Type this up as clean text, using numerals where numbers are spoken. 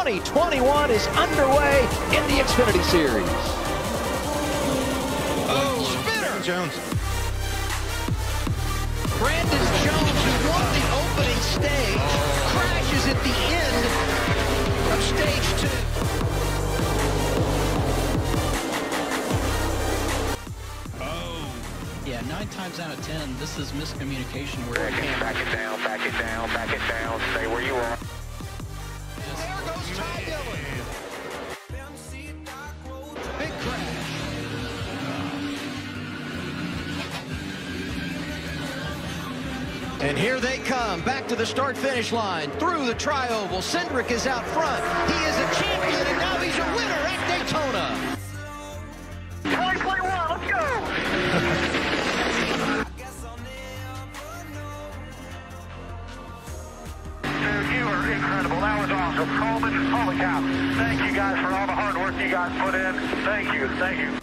2021 is underway in the Xfinity Series. Oh, spinner! Jones. Brandon Jones, who won the opening stage, crashes at the end of stage 2. Yeah, 9 times out of 10, this is miscommunication. Where back it down, back it down, back it down. Stay where you are. There goes Ty Dillon. Big crash. And here they come, back to the start-finish line, through the tri-oval. Cindric is out front. He is a champion, and now he's a winner at Daytona. 2021, let's go! Dude, you are incredible. That was awesome. Coleman, holy cow. Thank you guys for all the hard work you guys put in. Thank you.